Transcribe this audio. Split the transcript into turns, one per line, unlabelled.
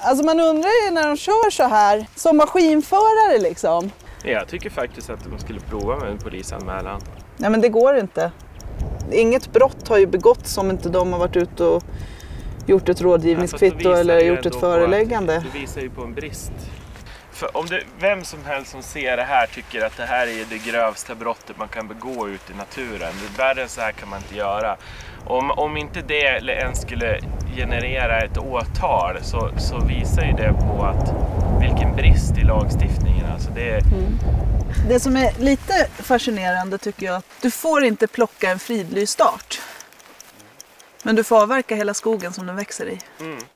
Alltså man undrar ju när de kör så här som maskinförare liksom.
Jag tycker faktiskt att de skulle prova med en polisanmälan.
Nej men det går inte. Inget brott har ju begåtts om inte de har varit ute och gjort ett rådgivningskvitto eller gjort ett föreläggande.
Det visar ju på en brist. För om vem som helst som ser det här tycker att det här är det grövsta brottet man kan begå ute i naturen. Värre än så här kan man inte göra. Om inte det ens skulle generera ett åtal så visar ju det på att vilken brist i lagstiftningen. Alltså
Det som är lite fascinerande tycker jag att du får inte plocka en fridlyst art. Men du får avverka hela skogen som den växer i.